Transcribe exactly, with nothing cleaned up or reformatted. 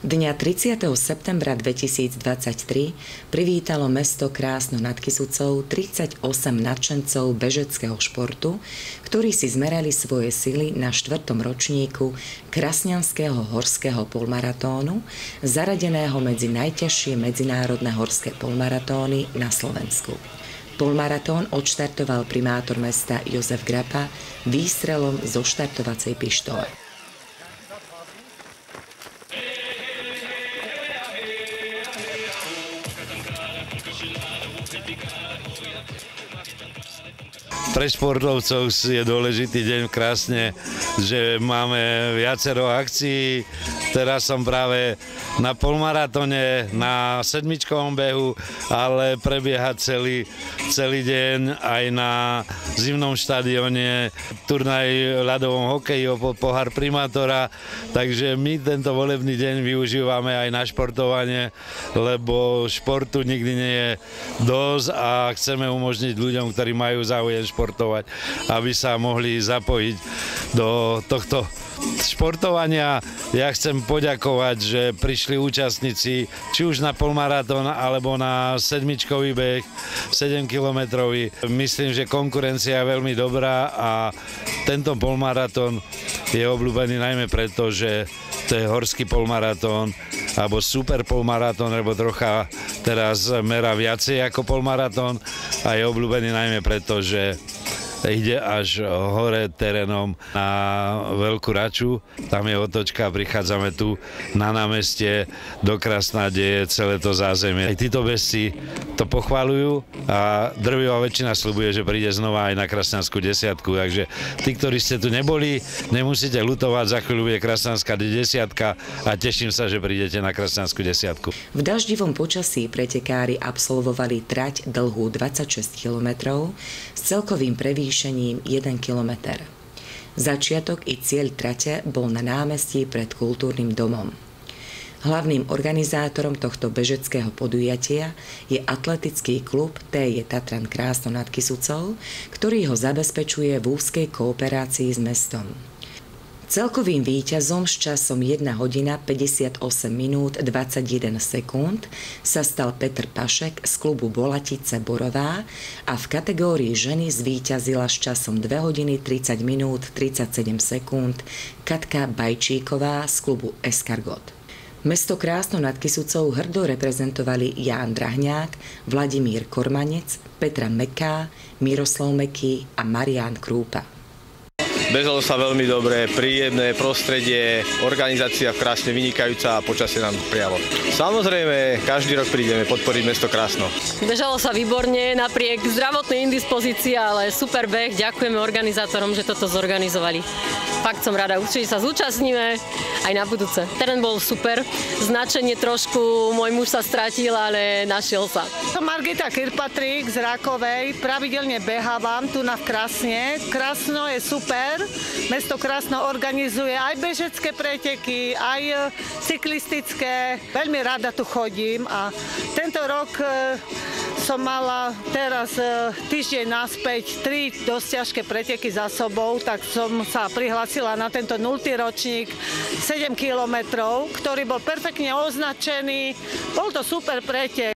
Dňa tridsiateho septembra dvetisícdvadsaťtri privítalo mesto Krásno nad Kysucou tridsaťosem nadšencov bežeckého športu, ktorí si zmerali svoje sily na štvrtom ročníku Krasňanského horského polmaratónu, zaradeného medzi najťažšie medzinárodné horské polmaratóny na Slovensku. Polmaratón odštartoval primátor mesta Jozef Grapa výstrelom zo štartovacej pištole. Pre športovcov je dôležitý deň v Krásne, že máme viacero akcií. Teraz som práve na polmaratóne, na sedmičkovom behu, ale prebieha celý, celý deň aj na zimnom štadióne, turnaj ľadovom hokeji o pohár primátora. Takže my tento volebný deň využívame aj na športovanie, lebo športu nikdy nie je dosť a chceme umožniť ľuďom, ktorí majú záujem športovať, aby sa mohli zapojiť do tohto športovania. Ja chcem poďakovať, že prišli účastníci či už na polmaratón alebo na sedmičkový beh, sedemkilometrový. Myslím, že konkurencia je veľmi dobrá a tento polmaratón je obľúbený najmä preto, že to je horský polmaratón alebo super polmaratón, lebo trocha teraz mera viacej ako polmaratón a je obľúbený najmä preto, že ide až hore terénom na Veľkú Raču, tam je otočka, prichádzame tu na námestie do Krasna, kde je celé to zázemie. Aj títo bežci to pochvaľujú a drvivá väčšina sľubuje, že príde znova aj na Krasňanskú desiatku, takže tí, ktorí ste tu neboli, nemusíte ľutovať, za chvíľu bude Krasňanská desiatka a teším sa, že prídete na Krasňanskú desiatku. V daždivom počasí pretekári absolvovali trať dlhú dvadsaťšesť kilometrov s celkovým prevýšením jeden kilometer. Začiatok i cieľ trate bol na námestí pred kultúrnym domom. Hlavným organizátorom tohto bežeckého podujatia je atletický klub té j Tatran Krásno nad Kysucou, ktorý ho zabezpečuje v úzkej kooperácii s mestom. Celkovým víťazom s časom jedna hodina päťdesiatosem minút dvadsaťjeden sekúnd sa stal Peter Pašek z klubu Bolatice Borová a v kategórii ženy zvíťazila s časom dve hodiny tridsať minút tridsaťsedem sekúnd Katka Bajčíková z klubu Escargot. Mesto Krásno nad Kysucou hrdo reprezentovali Ján Drahňák, Vladimír Kormanec, Petra Meká, Miroslav Meký a Marián Krúpa. Bežalo sa veľmi dobre, príjemné prostredie, organizácia v Krásne vynikajúca a počasie nám prijalo. Samozrejme, každý rok prídeme podporiť mesto Krásno. Bežalo sa výborne, napriek zdravotnej indispozícii, ale super beh. Ďakujeme organizátorom, že toto zorganizovali. Fakt som rada, určite sa zúčastníme aj na budúce. Terén bol super, značenie trošku, môj muž sa stratil, ale našiel sa. Som Margita Kirpatrík z Rakovej, pravidelne behávam tu na Krásne. Krásno je super. Mesto Krásno organizuje aj bežecké preteky, aj cyklistické. Veľmi rada tu chodím a tento rok som mala teraz týždeň naspäť tri dosť ťažké preteky za sobou, tak som sa prihlásila na tento nultý ročník sedem kilometrov, ktorý bol perfektne označený. Bol to super pretek.